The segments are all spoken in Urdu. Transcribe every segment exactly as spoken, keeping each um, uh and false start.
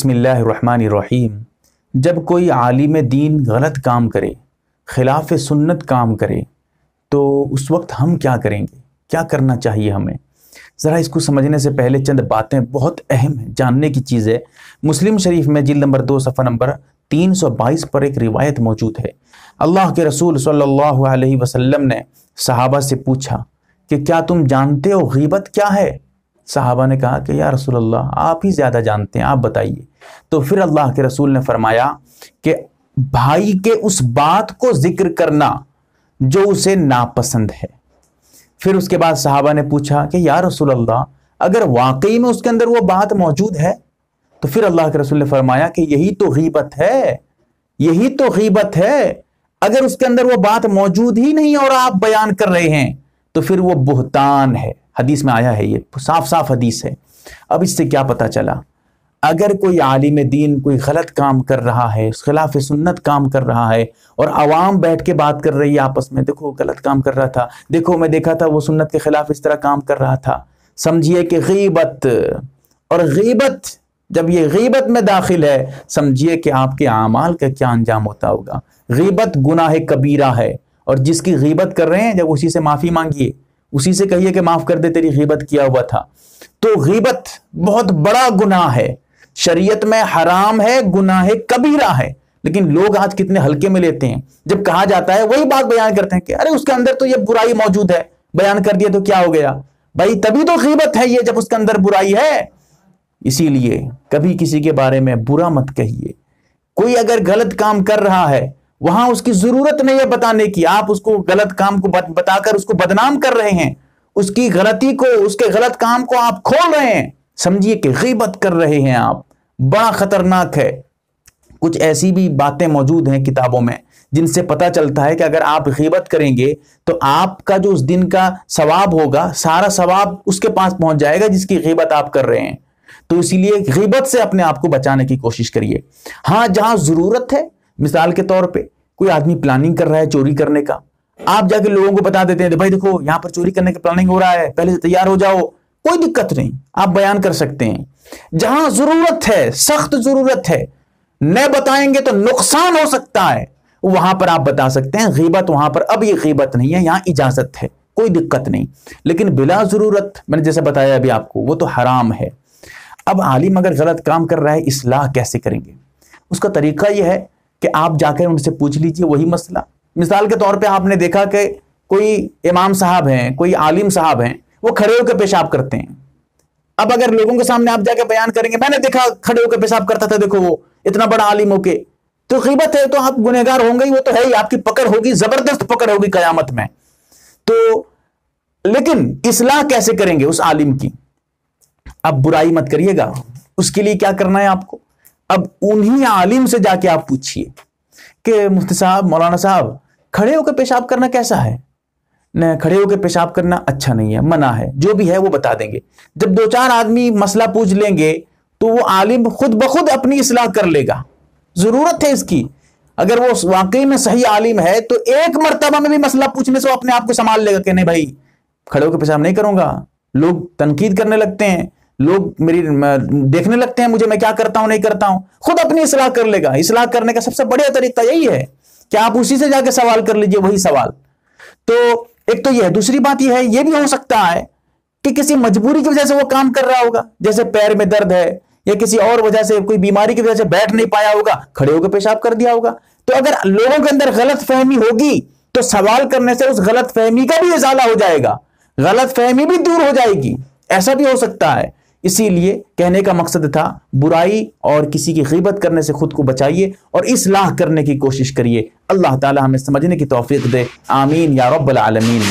بسم اللہ الرحمن الرحیم۔ جب کوئی عالم دین غلط کام کرے، خلاف سنت کام کرے، تو اس وقت ہم کیا کریں گے؟ کیا کرنا چاہیے ہمیں؟ ذرا اس کو سمجھنے سے پہلے چند باتیں بہت اہم ہیں، جاننے کی چیز ہے۔ مسلم شریف میں جلد نمبر دو صفحہ نمبر تین سو بائیس پر ایک روایت موجود ہے۔ اللہ کے رسول صلی اللہ علیہ وسلم نے صحابہ سے پوچھا کہ کیا تم جانتے ہو غیبت کیا ہے؟ صحابہ نے کہا کہ یا رسول اللہ آپ ہی زیادہ جانتے ہیں، آپ بتائیے۔ تو پھر اللہ کے رسول نے فرمایا کہ بھائی کے اس بات کو ذکر کرنا جو اسے ناپسند ہے۔ پھر اس کے بعد صحابہ نے پوچھا کہ یا رسول اللہ اگر واقعی میں اس کے اندر وہ بات موجود ہے؟ تو پھر اللہ کے رسول نے فرمایا کہ یہی تو غیبت ہے، یہی تو غیبت ہے۔ اگر اس کے اندر وہ بات موجود ہی نہیں اور آپ بیان کر رہے ہیں تو پھر وہ بہتان ہے۔ حدیث میں آیا ہے، یہ صاف صاف حدیث ہے۔ اب اس سے کیا پتا چلا؟ اگر کوئی عالم دین کوئی غلط کام کر رہا ہے، خلاف سنت کام کر رہا ہے، اور عوام بیٹھ کے بات کر رہی ہے آپس میں، دیکھو غلط کام کر رہا تھا، دیکھو میں دیکھا تھا وہ سنت کے خلاف اس طرح کام کر رہا تھا، سمجھیے کہ غیبت۔ اور غیبت جب یہ غیبت میں داخل ہے، سمجھیے کہ آپ کے اعمال کا کیا انجام ہوتا ہوگا۔ غیبت گناہ کبیرہ ہے، اور جس کی غیبت کر رہے ہیں جب اسی سے معافی مانگیے، اسی سے کہیے کہ معاف کر دے، تیری غیبت کیا ہوا تھا۔ تو غیبت بہت بڑا گناہ ہے، شریعت میں حرام ہے، گناہ کبیرہ ہے، لیکن لوگ آج کتنے ہلکے میں لیتے ہیں۔ جب کہا جاتا ہے وہی بات بیان کرتے ہیں کہ ارے اس کے اندر تو یہ برائی موجود ہے، بیان کر دیا تو کیا ہو گیا؟ بھائی تبھی تو غیبت ہے یہ، جب اس کے اندر برائی ہے۔ اسی لیے کبھی کسی کے بارے میں برا مت کہیے۔ کوئی اگر غلط کام کر رہا ہے، وہاں اس کی ضرورت نہیں ہے بتانے کی، آپ اس کو غلط کام کو بتا کر اس کو بدنام کر رہے ہیں، اس کی غلطی کو، اس کے غلط کام کو آپ کھول رہے ہیں، سمجھیے کہ غیبت کر رہے ہیں آپ۔ بڑا خطرناک ہے۔ کچھ ایسی بھی باتیں موجود ہیں کتابوں میں جن سے پتہ چلتا ہے کہ اگر آپ غیبت کریں گے تو آپ کا جو اس دن کا ثواب ہوگا، سارا ثواب اس کے پاس پہنچ جائے گا جس کی غیبت آپ کر رہے ہیں۔ تو اسی لیے غیبت سے اپنے آپ کو بچانے کی کوشش کریے۔ ہاں جہاں ضرورت ہے، مثال کے طور پہ کوئی آدمی پلاننگ کر رہا ہے چوری کرنے کا، آپ جا کے لوگوں کو بتا دیتے ہیں بھائی دیکھو یہاں پر چوری کرنے کا پلاننگ ہو رہا ہے، پہلے سے تیار ہو جاؤ، کوئی دقت نہیں، آپ بیان کر سکتے ہیں۔ جہاں ضرورت ہے، سخت ضرورت ہے، نہ بتائیں گے تو نقصان ہو سکتا ہے، وہاں پر آپ بتا سکتے ہیں۔ غیبت وہاں پر اب یہ غیبت نہیں ہے، یہاں اجازت ہے، کوئی دقت نہیں۔ لیکن بلا ضرورت میں نے جیسے بتایا ابھی آپ کو، وہ تو حرام ہے۔ اب عالم اگر غلط کام کر رہا ہے، اصلاح کیسے کریں گے؟ اس کا طریقہ یہ ہے کہ آپ جا کر ان سے پوچھ لیجئے وہی مسئلہ۔ مثال کے طور پہ آپ نے دیکھا کہ کوئی امام صاحب ہیں، کوئی عالم صاحب ہیں، وہ کھڑے ہو کے پیشاب کرتے ہیں۔ اب اگر لوگوں کے سامنے آپ جا کے بیان کریں گے میں نے دیکھا کھڑے ہو کے پیشاب کرتا تھا، دیکھو وہ اتنا بڑا عالم ہو کے، تو غیبت ہے، تو آپ گنہگار ہوں گے، وہ تو ہے ہی، آپ کی پکڑ ہوگی، زبردست پکڑ ہوگی قیامت میں۔ تو لیکن اصلاح کیسے کریں گے اس عالم کی؟ اب برائی مت کریے گا، اس کے لیے کیا کرنا ہے آپ کو؟ اب انہی عالم سے جا کے آپ پوچھئے کہ مفتی صاحب، مولانا صاحب، کھڑے ہو کے پیشاب کرنا کیسا ہے؟ نہ کھڑے ہو کے پیشاب کرنا اچھا نہیں ہے، منع ہے، جو بھی ہے وہ بتا دیں گے۔ جب دو چار آدمی مسئلہ پوچھ لیں گے تو وہ عالم خود بخود اپنی اصلاح کر لے گا۔ ضرورت ہے اس کی۔ اگر وہ واقعی میں صحیح عالم ہے تو ایک مرتبہ میں بھی مسئلہ پوچھنے سے وہ اپنے آپ کو سنبھال لے گا کہ نہیں بھائی کھڑے ہو کے پیشاب نہیں کروں گا۔ لوگ تنقید کرنے لگتے ہیں، لوگ میری دیکھنے لگتے ہیں مجھے، میں کیا کرتا ہوں نہیں کرتا ہوں، خود اپنی اصلاح کر لے گا۔ اصلاح کرنے کا سب سے بڑا طریقہ یہی ہے کہ آپ اسی سے جا کے سوال کر لیجئے، وہی سوال۔ تو ایک تو یہ ہے، دوسری بات یہ ہے، یہ بھی ہو سکتا ہے کہ کسی مجبوری کی وجہ سے وہ کام کر رہا ہوگا، جیسے پیر میں درد ہے یا کسی اور وجہ سے، کوئی بیماری کی وجہ سے بیٹھ نہیں پایا ہوگا، کھڑے ہو کے پیشاب کر دیا ہوگا۔ تو اگر لوگوں کے اندر غلط فہمی ہوگی تو سوال کرنے سے اس غلط فہمی کا بھی ازالہ ہو جائے گا، غلط فہمی بھی دور ہو جائے گی، ایسا بھی ہو سکتا ہے۔ اسی لیے کہنے کا مقصد تھا برائی اور کسی کی غیبت کرنے سے خود کو بچائیے اور اصلاح کرنے کی کوشش کریے۔ اللہ تعالی ہمیں سمجھنے کی توفیق دے، آمین یا رب العالمین۔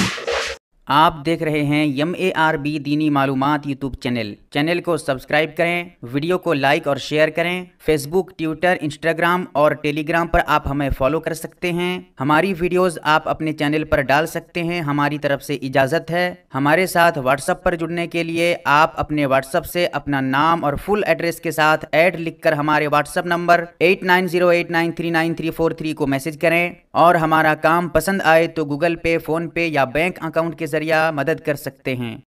آپ دیکھ رہے ہیں ایم اے آر بی دینی معلومات یوٹیوب چینل۔ چینل کو سبسکرائب کریں، ویڈیو کو لائک اور شیئر کریں۔ فیس بک، ٹویٹر، انسٹاگرام اور ٹیلی گرام پر آپ ہمیں فالو کر سکتے ہیں۔ ہماری ویڈیوز آپ اپنے چینل پر ڈال سکتے ہیں، ہماری طرف سے اجازت ہے۔ ہمارے ساتھ واٹس ایپ پر جڑنے کے لیے آپ اپنے واٹس ایپ سے اپنا نام اور فل ایڈریس کے ساتھ ایڈ لکھ کر ہمارے WhatsApp number eight nine zero eight nine three nine three four three کو میسج کریں، اور ہمارا کام پسند آئے تو گوگل پے، فون پے یا بینک اکاؤنٹ کے ذریعے مدد کر سکتے ہیں۔